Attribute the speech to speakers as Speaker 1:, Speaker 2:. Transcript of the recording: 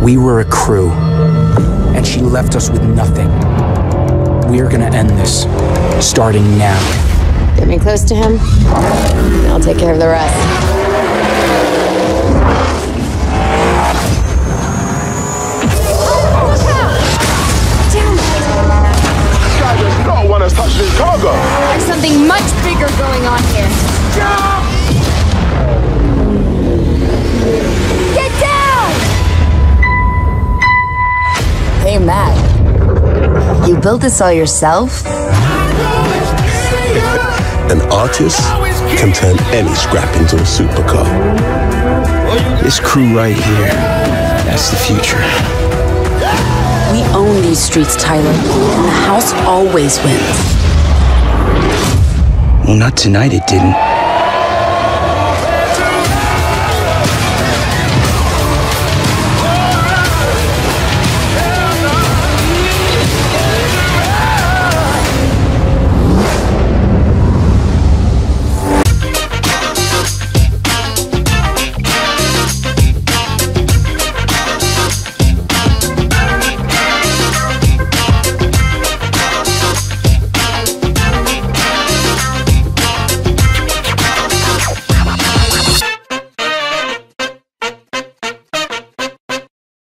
Speaker 1: We were a crew, and she left us with nothing. We're gonna end this, starting now.
Speaker 2: Get me close to him, and I'll take care of the rest.
Speaker 3: No one has touched this cargo.
Speaker 2: There's something much bigger going on here. Get down!
Speaker 4: Hey, Matt. You built this all yourself?
Speaker 3: An artist can turn any scrap into a supercar.
Speaker 1: This crew right here, that's the future.
Speaker 4: We own these streets, Tyler, and the house always wins.
Speaker 1: Well, not tonight it didn't.